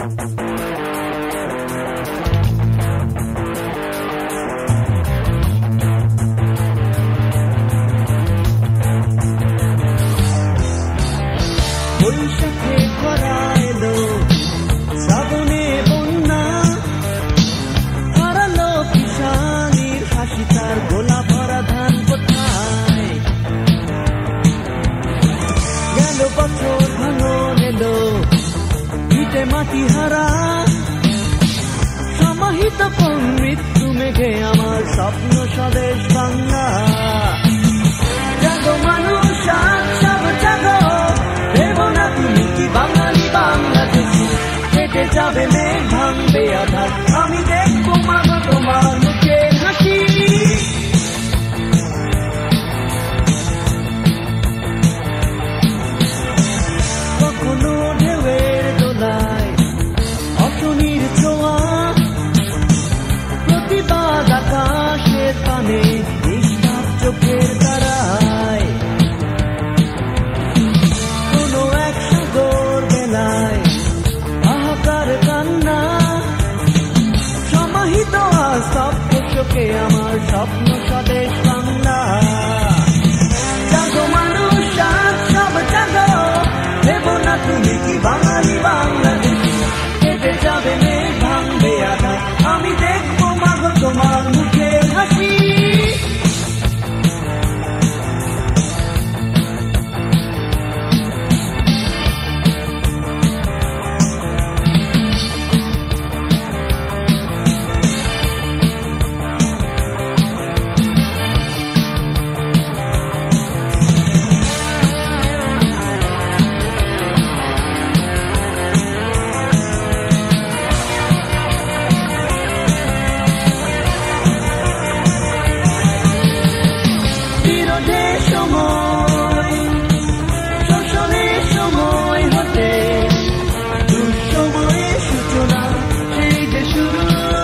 বৈশাখে খরা এলো, শ্রাবণে বন্যা, হারালো কিষানির হাসি, তার গোলা ভরা ধান কোথায়? গেল বছর ভাঙন এলো, ভিটে মাটি হারা, সমাহিত কোন মৃত্যু মেঘে আমার স্বপ্ন স্বদেশ বাংলা। জাগো মানুষ আজ সব জাগো, ভেবো না তুমি কি বাঙালি বাংলাদেশি, কেটে যাবে মেঘ ভাঙবে আধার, আমি দেখবো মাগো তোমার মুখের হাসি। কখনো ঢেউয়ের দোলায় অশনির ছোঁয়া, প্রতিবাদ আকাশের পানে নিষ্পাপ চোখের তারায়, কোনো এক সাগর বেলায় হাহাকার কান্না, সমাহিত আজ স্তব্ধ চোখে আমার স্বপ্ন স্বদেশ বাংলা। জাগো মানুষ আজ সব জাগো, ভেবো না তুমি কি বাঙালি বাংলাদেশি, কেটে যাবে মেঘ ভাঙবে আধার, আমি দেখবো মাগো তোমার মুখের হাসি। সময় শোষণের সময় হতে দুঃসময়ের সূচনা, সেই যে শুরু,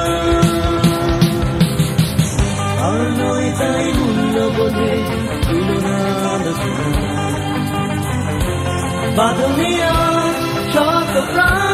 আর নয় তাই মূল্যবোধে তুলনা আলোচনা, বাদনীয় শত প্রাণ